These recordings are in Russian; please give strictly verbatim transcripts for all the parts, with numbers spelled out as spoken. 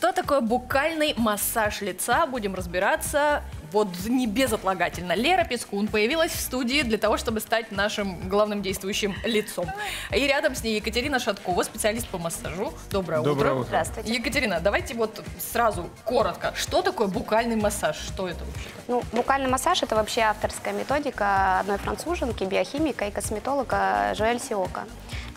Что такое букальный массаж лица? Будем разбираться вот не безотлагательно. Лера Пискун появилась в студии для того, чтобы стать нашим главным действующим лицом. И рядом с ней Екатерина Шаткова, специалист по массажу. Доброе, Доброе утро. утро. Здравствуйте. Екатерина, давайте вот сразу коротко. Что такое букальный массаж? Что это вообще? Ну, букальный массаж – это вообще авторская методика одной француженки, биохимика и косметолога Жоэль Сиока.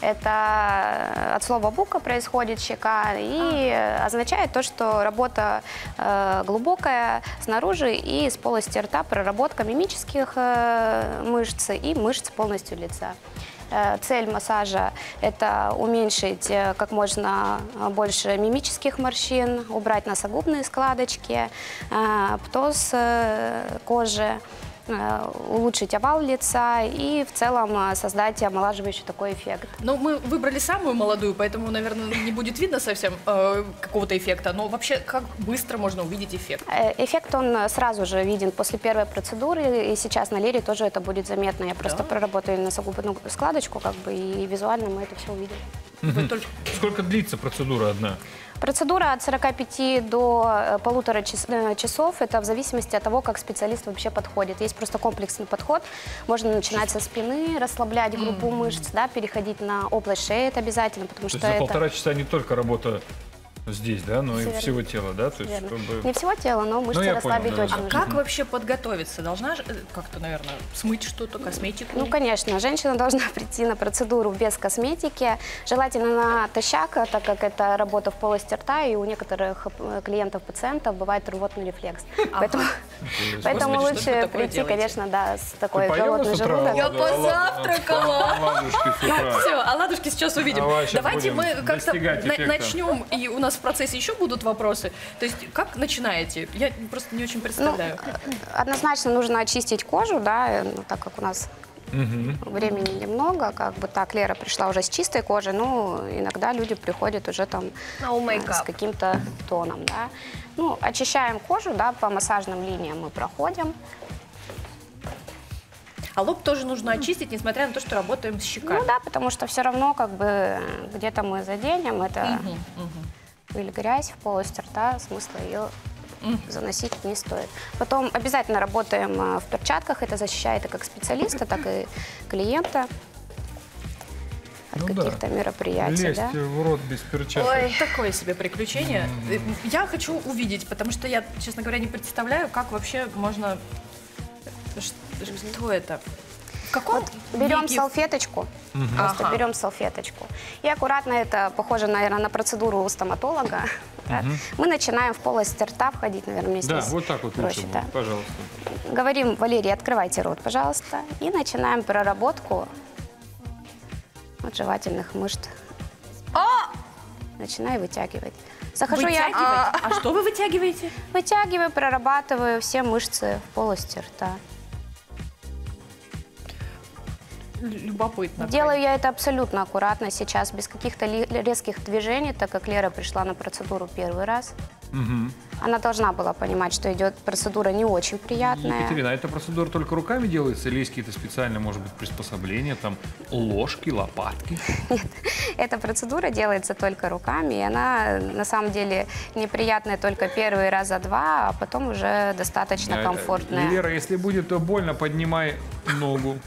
Это от слова «бука» происходит щека и означает то, что работа э, глубокая снаружи и с полости рта, проработка мимических э, мышц и мышц полностью лица. Э, цель массажа – это уменьшить э, как можно больше мимических морщин, убрать носогубные складочки, э, птоз э, кожи, улучшить овал лица и в целом создать омолаживающий такой эффект. Ну, мы выбрали самую молодую, поэтому, наверное, не будет видно совсем э, какого-то эффекта. Но вообще, как быстро можно увидеть эффект? Эффект, он сразу же виден после первой процедуры, и сейчас на Лере тоже это будет заметно. Я просто да? проработаю носогубную складочку, как бы, и визуально мы это все увидим. Угу. Только... Сколько длится процедура одна? Процедура от сорока пяти до полутора часов. Это в зависимости от того, как специалист вообще подходит. Есть просто комплексный подход. Можно начинать со спины, расслаблять группу мышц, да, переходить на область шеи, это обязательно, потому То что есть за это... полтора часа не только работа здесь, да, но и всего тела, да? То есть, чтобы... Не всего тела, но мышцы ну, расслабить понял, да, очень. А как вообще подготовиться? Должна же как-то, наверное, смыть что-то, косметику? Ну, конечно, женщина должна прийти на процедуру без косметики, желательно натощак, так как это работа в полости рта, и у некоторых клиентов, пациентов бывает рвотный рефлекс. Ага. Поэтому, поэтому Господи, лучше прийти, конечно, да, с такой голодный желудок. Я позавтракала! Все, оладушки сейчас увидим. Давай, сейчас Давайте мы как-то эффекта. начнем, и у нас в процессе еще будут вопросы. То есть, как начинаете? Я просто не очень представляю. Ну, однозначно нужно очистить кожу, да, ну, так как у нас угу. времени немного, как бы так, Лера пришла уже с чистой кожей, ну, иногда люди приходят уже там no с каким-то тоном, да. Ну, очищаем кожу, да, по массажным линиям мы проходим. А лоб тоже нужно очистить, несмотря на то, что работаем с щеками. Ну да, потому что все равно, как бы, где-то мы заденем, это угу, угу. пыль, грязь в полость рта, смысла ее заносить не стоит. Потом обязательно работаем в перчатках, это защищает и как специалиста, так и клиента от ну каких-то да. мероприятий. Лезть да? в рот без перчаток. Ой, такое себе приключение. Mm-hmm. Я хочу увидеть, потому что я, честно говоря, не представляю, как вообще можно... Что это? В каком вот берем веке? салфеточку, угу. просто ага. берем салфеточку. И аккуратно, это похоже, наверное, на процедуру у стоматолога. Угу. Да? Мы начинаем в полость рта входить, наверное, вместе да, с... вот так вот проще, лучше да. будет, пожалуйста. Говорим, Валерий, открывайте рот, пожалуйста. И начинаем проработку вот жевательных мышц. А! Начинаю вытягивать. Захожу вытягивать? я... А, а что вы вытягиваете? Вытягиваю, прорабатываю все мышцы в полости рта. Любопытно. Делаю я это абсолютно аккуратно сейчас, без каких-то резких движений, так как Лера пришла на процедуру первый раз. Угу. Она должна была понимать, что идет процедура не очень приятная. Екатерина, а эта процедура только руками делается или есть какие-то специальные, может быть, приспособления, там, ложки, лопатки? Нет, эта процедура делается только руками, и она на самом деле неприятная только первый раза два, а потом уже достаточно комфортная. Лера, если будет больно, поднимай ногу.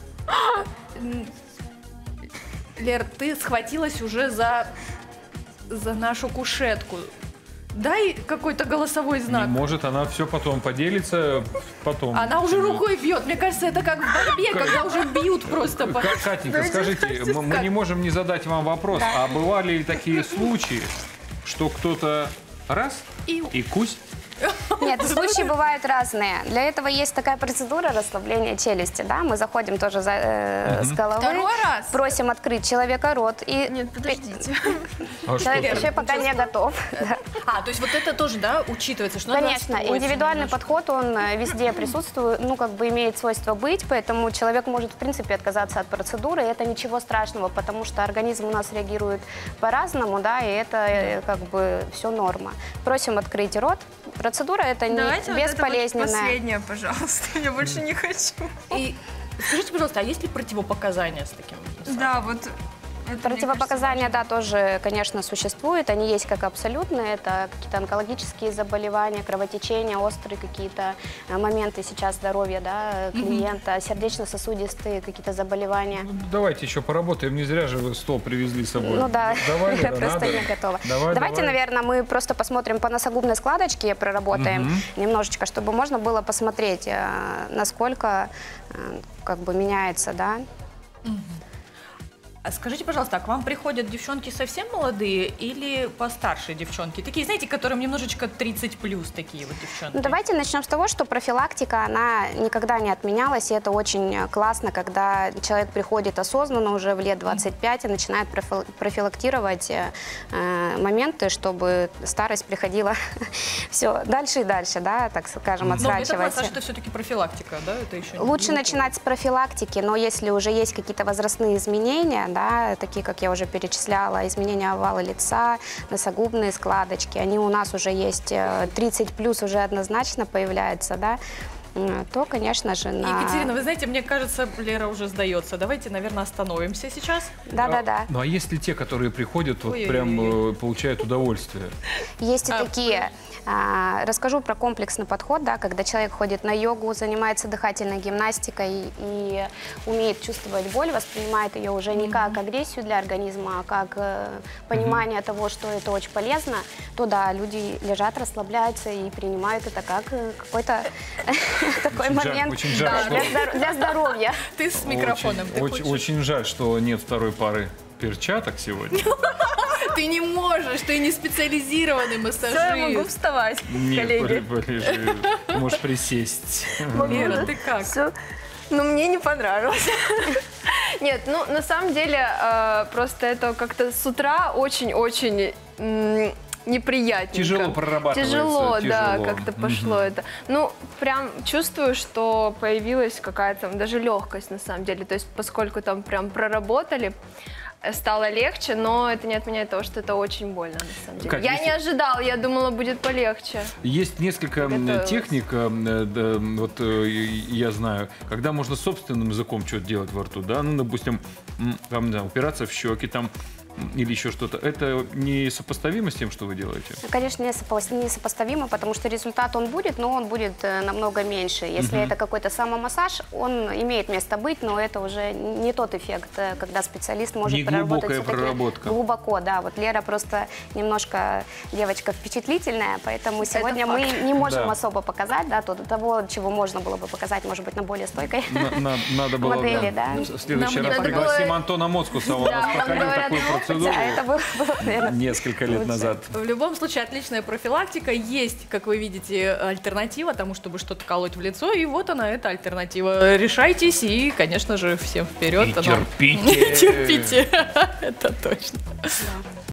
Лер, ты схватилась уже за, за нашу кушетку. Дай какой-то голосовой знак. Не может, она все потом поделится, потом. Она уже рукой бьет. Мне кажется, это как в борьбе, когда уже бьют просто. Катенька, скажите, мы не можем не задать вам вопрос, а бывали ли такие случаи, что кто-то раз и кусь? Нет, случаи бывают разные. Для этого есть такая процедура расслабления челюсти, да, мы заходим тоже за, э, угу. с головы, Второй раз? просим открыть человека рот. И нет, подождите. А человек еще пока не готов. Да. А, то есть вот это тоже, да, учитывается? Что конечно, индивидуальный подход, он везде присутствует, ну, как бы имеет свойство быть, поэтому человек может, в принципе, отказаться от процедуры, и это ничего страшного, потому что организм у нас реагирует по-разному, да, и это как бы все норма. Просим открыть рот. Процедура это не Давайте бесполезная. Вот это вот последнее, пожалуйста, я больше не хочу. И скажите, пожалуйста, а есть ли противопоказания с таким? Да, вот Это, Противопоказания, мне кажется, да, тоже, конечно, существуют. Они есть как абсолютные. Это какие-то онкологические заболевания, кровотечения, острые какие-то э, моменты сейчас здоровья, да, клиента, сердечно-сосудистые какие-то заболевания. Ну, давайте еще поработаем. Не зря же вы стол привезли с собой. Ну да, Давай, я да, просто надо. не готова. Давай, Давайте, давай. наверное, мы просто посмотрим по носогубной складочке, проработаем Мгм. немножечко, чтобы можно было посмотреть, э, насколько э, как бы меняется, да. А скажите, пожалуйста, а к вам приходят девчонки совсем молодые или постарше девчонки? Такие, знаете, которым немножечко тридцать плюс, такие вот девчонки. Ну, давайте начнем с того, что профилактика, она никогда не отменялась, и это очень классно, когда человек приходит осознанно уже в лет двадцать пять и начинает профи- профилактировать э, моменты, чтобы старость приходила все дальше и дальше, да, так скажем, Но это отсрачивать. массаж, это все-таки профилактика, да? Это еще не- Лучше не начинать с профилактики, но если уже есть какие-то возрастные изменения, да, такие, как я уже перечисляла, изменения овала лица, носогубные складочки, они у нас уже есть, э, тридцать плюс уже однозначно появляется, да, м, то, конечно же, на... Екатерина, вы знаете, мне кажется, Лера уже сдается. Давайте, наверное, остановимся сейчас. Да-да-да. Ну а есть ли те, которые приходят, вот Ой-ой-ой. прям э, получают удовольствие? Есть и А, такие. А, Расскажу про комплексный подход, да, когда человек ходит на йогу, занимается дыхательной гимнастикой и умеет чувствовать боль, воспринимает ее уже не как агрессию для организма, а как э, понимание того, что это очень полезно, то да, люди лежат, расслабляются и принимают это как э, какой-то такой Очень жаль, момент очень жаль, да, что- для здор- для здоровья. Ты с микрофоном. Очень, ты очень, хочешь? очень жаль, что нет второй пары перчаток сегодня. Ты не можешь, ты не специализированный Всё, я могу массажист. вставать, Нет, коллеги. поли- полежи. Можешь присесть. Лера, ты как? Всё. Ну, мне не понравилось. Нет, ну, на самом деле, э, просто это как-то с утра очень-очень м, неприятненько. Тяжело прорабатывается, Тяжело, да, тяжело. как-то Мгм. пошло это. Ну, прям чувствую, что появилась какая-то там даже легкость, на самом деле. То есть, поскольку там прям проработали, э, стало легче, но это не отменяет того, что это очень больно, на самом деле. Кать, я если- не ожидала, я думала, будет полегче. Есть несколько м, Готовилась. техник, э, да, вот э, я знаю, когда можно собственным языком что-то делать во рту, да, ну, допустим, м, там, не знаю, упираться в щеки там м, или еще что-то. Это не сопоставимо с тем, что вы делаете? Конечно, не сопо- несопоставимо, потому что результат он будет, но он будет э, намного меньше. Если это какой-то самомассаж, он имеет место быть, но это уже не тот эффект, э, когда специалист может Не проработать глубокая всё-таки проработка. глубоко. Да, вот Лера просто немножко девочка впечатлительная, поэтому сегодня мы факт. не можем Да. особо показать, да, то- того, чего можно было бы показать, может быть, на более стойкой На- на- Надо было модели, да. в следующий Нам раз надо пригласим было- Антона Моцкуса. Он у нас Да, проходил говорят, такую ну, процедуру Да, это было, было, наверное, несколько лет лучше. назад. В любом случае, отличная профилактика. Есть, как вы видите, альтернатива тому, чтобы что-то колоть в лицо. И вот она, эта альтернатива. Решайтесь и, конечно же, всем вперед. И Она- терпите. Терпите. Это точно.